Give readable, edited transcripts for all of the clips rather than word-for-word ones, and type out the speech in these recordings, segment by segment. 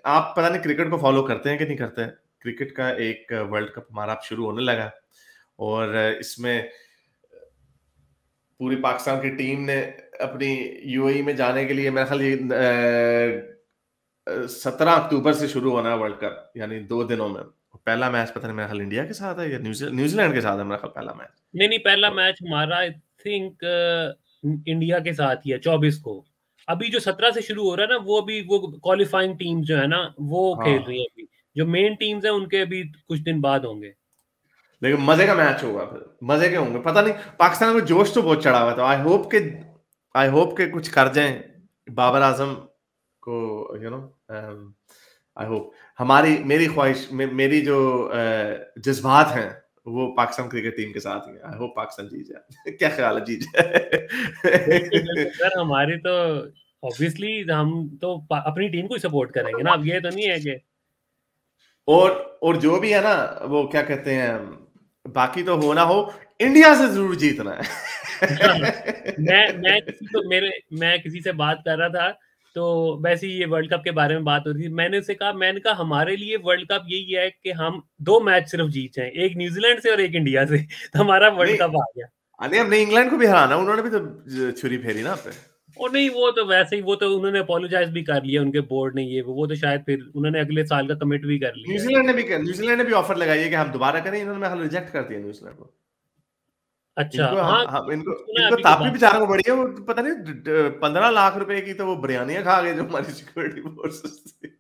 आप पता नहीं क्रिकेट को फॉलो करते हैं कि नहीं करते हैं। क्रिकेट का एक वर्ल्ड कप हमारा अब शुरू होने लगा और इसमें पूरी पाकिस्तान की टीम ने अपनी यूएई में जाने के लिए मेरा ख्याल ये 17 अक्टूबर से शुरू होना है वर्ल्ड कप, यानी 2 दिनों में। पहला मैच पता नहीं मेरा ख्याल इंडिया के साथ है या न्यूजीलैंड के साथ है मेरा ख्याल पहला मैच। नहीं, पहला मैच हमारा आई थिंक इंडिया के साथ ही है 24 को। अभी जो 17 से शुरू हो रहा है ना, वो अभी वो क्वालिफाइंग टीम जो है ना वो खेल रही है। अभी जो मेन टीम्स है उनके अभी कुछ दिन बाद होंगे, लेकिन मजे का मैच होगा, फिर मजे के होंगे। पता नहीं, पाकिस्तान को जोश तो बहुत चढ़ा हुआ है, तो आई होप के कुछ कर जाएं बाबर आजम को, यू नो, आई होप। मेरी ख्वाहिश, मेरी जो जज्बात हैं वो पाकिस्तान क्रिकेट टीम के साथ ही है। आई होप पाकिस्तान जीत जाए। क्या ख्याल है, जीत जाए? सर हमारी तो ऑब्वियसली हम तो अपनी टीम को ही सपोर्ट करेंगे ना। अब ये तो नहीं है कि और जो भी है ना, वो क्या कहते हैं, बाकी तो हो ना हो, इंडिया से जरूर जीतना है। मैं किसी से बात कर रहा था, तो वैसे ही ये वर्ल्ड कप के बारे में बात हो रही थी। मैंने कहा हमारे लिए वर्ल्ड कप यही है कि हम 2 मैच सिर्फ जीत जाएं, एक न्यूजीलैंड से और एक इंडिया से, तो हमारा वर्ल्ड कप आ गया। अरे हमने इंग्लैंड को भी हराना, उन्होंने भी तो छुरी फेरी ना पे। और नहीं, वो तो वैसे ही, वो तो उन्होंने अपोलोजाइज भी कर लिया, उनके बोर्ड ने ये वो तो शायद फिर उन्होंने अगले साल का कमिट भी कर लिया। न्यूजीलैंड ने भी ऑफर लगाई है कि हम दोबारा करें, इन्होंने रिजेक्ट कर दिया न्यूजीलैंड को। अच्छा, इनको तापी बेचारों को बढ़िया, वो पता नहीं 15 लाख रुपए की तो वो बिरयानियां खा गए जो हमारी सिक्योरिटी फोर्सेस थी।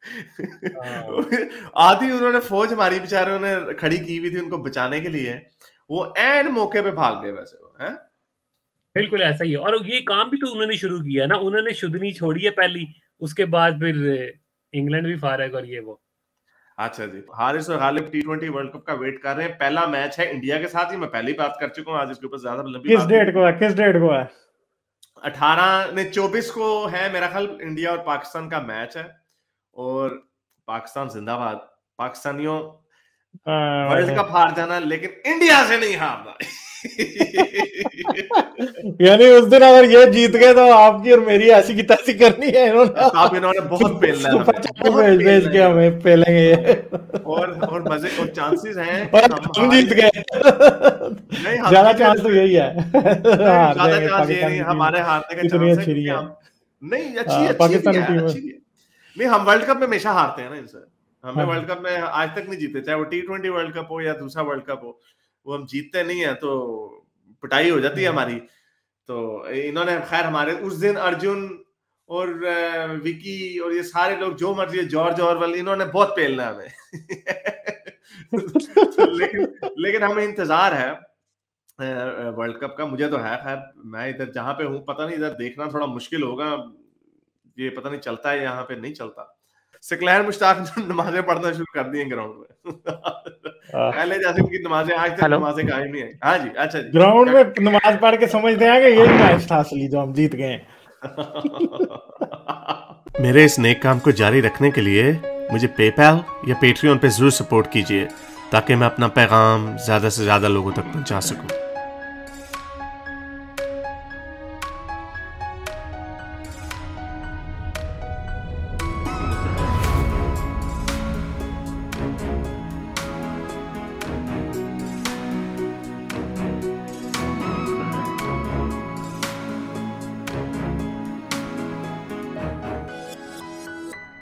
आधी उन्होंने फौज हमारी बेचारों ने खड़ी की हुई थी उनको बचाने के लिए, वो एन मौके पे भाग गए। वैसे वो है बिल्कुल ऐसा ही है। और ये काम भी तो उन्होंने शुरू किया ना, उन्होंने शुद्धनी छोड़ी है पहली, उसके बाद फिर इंग्लैंड भी फारग और ये वो। अच्छा जी, हारिस और गालिब T20 वर्ल्ड कप का वेट कर रहे हैं। पहला मैच है इंडिया के साथ ही, मैं पहले ही बात कर चुका हूँ, आज इसके ऊपर ज्यादा लंबी किस डेट को है? 24 को है मेरा ख्याल। इंडिया और पाकिस्तान का मैच है और पाकिस्तान जिंदाबाद। पाकिस्तानियों वर्ल्ड कप हार जाना, लेकिन इंडिया से नहीं हारना। यानी उस दिन अगर ये जीत गए तो आपकी और मेरी ऐसी की तैसी करनी है इन्होंने बहुत पेलना है, भेज के हमें पेलेंगे और मजे और चांसेस हैं हम जीत गए। ज्यादा चांस तो यही है, ज्यादा चांस ये नहीं, हमारे हारने का चांस है नहीं। अच्छी है। नहीं, हम वर्ल्ड कप में हमेशा हारते हैं ना इनसे। हमें वर्ल्ड कप में आज तक नहीं जीते, चाहे वो T20 वर्ल्ड कप हो या दूसरा वर्ल्ड कप हो, वो हम जीतते नहीं है, तो पिटाई हो जाती है हमारी। तो इन्होंने खैर हमारे उस दिन अर्जुन और विकी और ये सारे लोग जो मर्जी, जॉर्ज ऑरवेल, इन्होंने बहुत पेलना हमें। लेकिन हमें इंतजार है वर्ल्ड कप का। मुझे तो है, खैर मैं इधर जहां पे हूँ, पता नहीं इधर देखना थोड़ा मुश्किल होगा, ये पता नहीं चलता है यहाँ पे, नहीं चलता। सिकलहर मुश्ताक नमाजें पढ़ना शुरू कर दी ग्राउंड में। पहले जैसे उनकी नमाजें, आज तक नमाजें कायम नहीं है। हाँ जी, अच्छा जी, ग्राउंड में नमाज पढ़ के समझते हैं कि यही मैच था असली जो हम जीत गए। मेरे इस नेक काम को जारी रखने के लिए मुझे पेपैल या पेट्रियन पे जरूर सपोर्ट कीजिए, ताकि मैं अपना पैगाम ज्यादा से ज्यादा लोगों तक पहुंचा सकूं।